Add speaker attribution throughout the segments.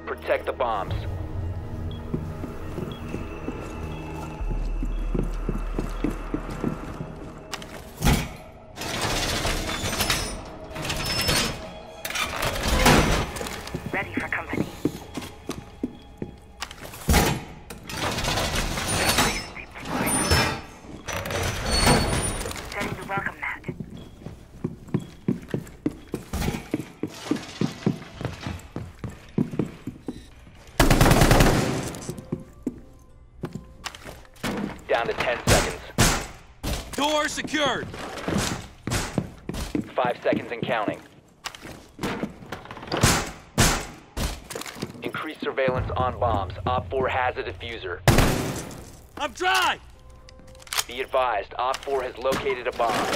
Speaker 1: Protect the bombs.
Speaker 2: Ready for company. Setting the welcome mat.
Speaker 1: Down to 10 seconds.
Speaker 3: Door secured!
Speaker 1: 5 seconds and counting. Increase surveillance on bombs. Op 4 has a diffuser.
Speaker 3: I'm dry!
Speaker 1: Be advised, Op 4 has located a bomb.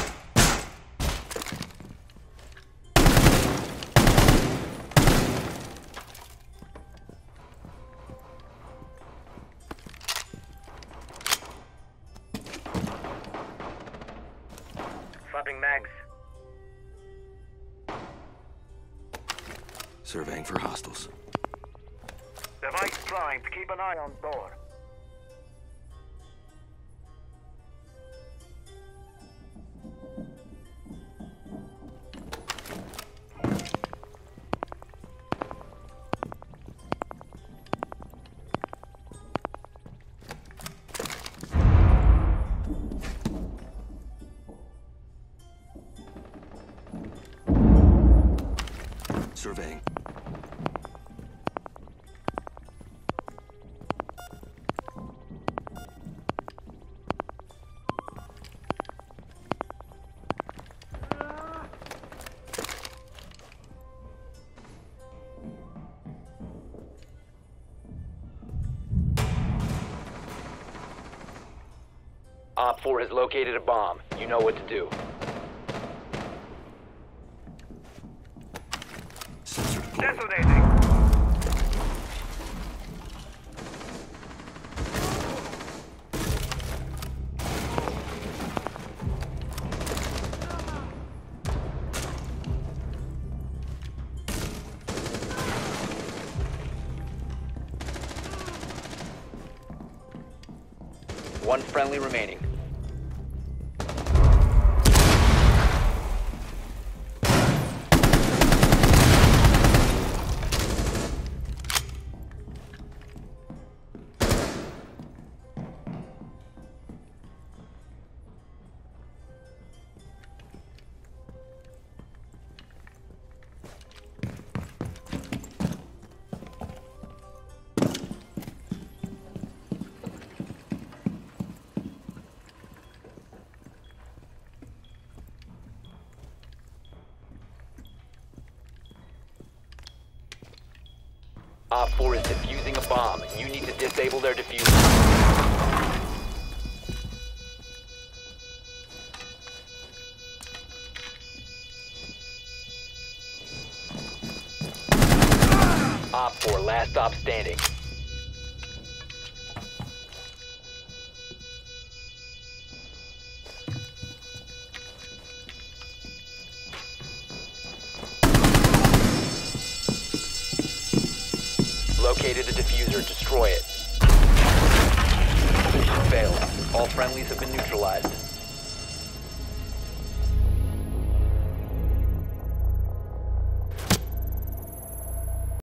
Speaker 2: Swapping mags.
Speaker 3: Surveying for hostiles.
Speaker 2: Device primed. Keep an eye on door.
Speaker 3: Surveying.
Speaker 1: Op 4 has located a bomb. You know what to do.
Speaker 3: Sensor deployed.
Speaker 2: Detonating.
Speaker 1: One friendly remaining. Op 4 is defusing a bomb. You need to disable their diffuser. Op 4, last stop standing. Located a diffuser. Destroy it. Mission failed. All friendlies have been neutralized.